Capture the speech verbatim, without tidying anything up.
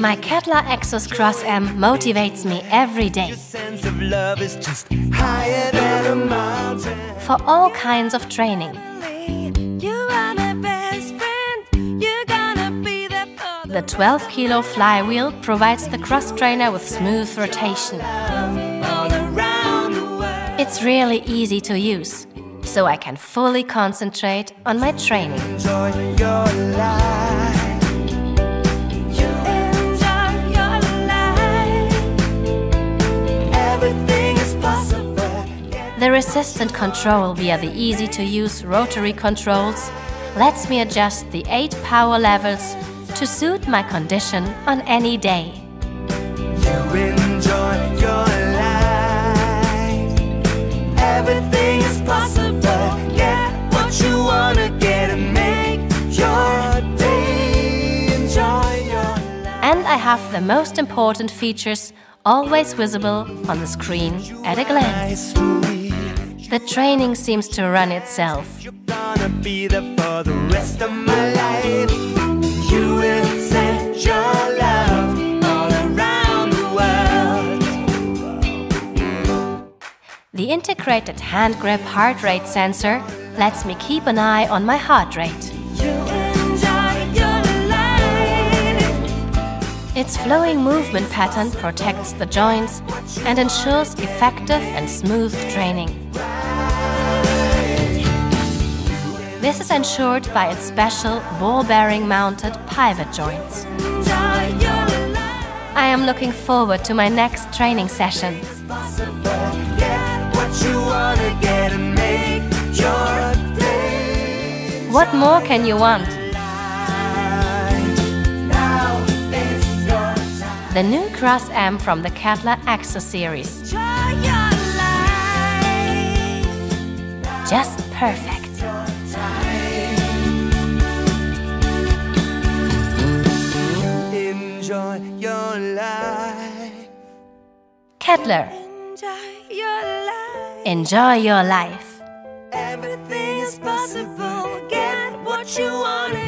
My Kettler Exos Cross M motivates me every day. For all kinds of training. The twelve kilo flywheel provides the cross trainer with smooth rotation. It's really easy to use, so I can fully concentrate on my training. The resistant control via the easy-to-use rotary controls lets me adjust the eight power levels to suit my condition on any day. You enjoy your life. Everything is possible. Get what you wanna get and make your day. Enjoy your life. And I have the most important features always visible on the screen at a glance. The training seems to run itself. You're gonna be there for the rest of my life. You will send your love all around the world. The integrated hand grip heart rate sensor lets me keep an eye on my heart rate. You enjoy your life. Its flowing movement pattern protects the joints and ensures effective and smooth training. This is ensured by its special ball bearing mounted pivot joints. I am looking forward to my next training session. What more can you want? The new Cross M from the Kettler Exos series. Just perfect. Enjoy your life. Kettler. Enjoy your life. Enjoy your life. Everything is possible. Get what you want.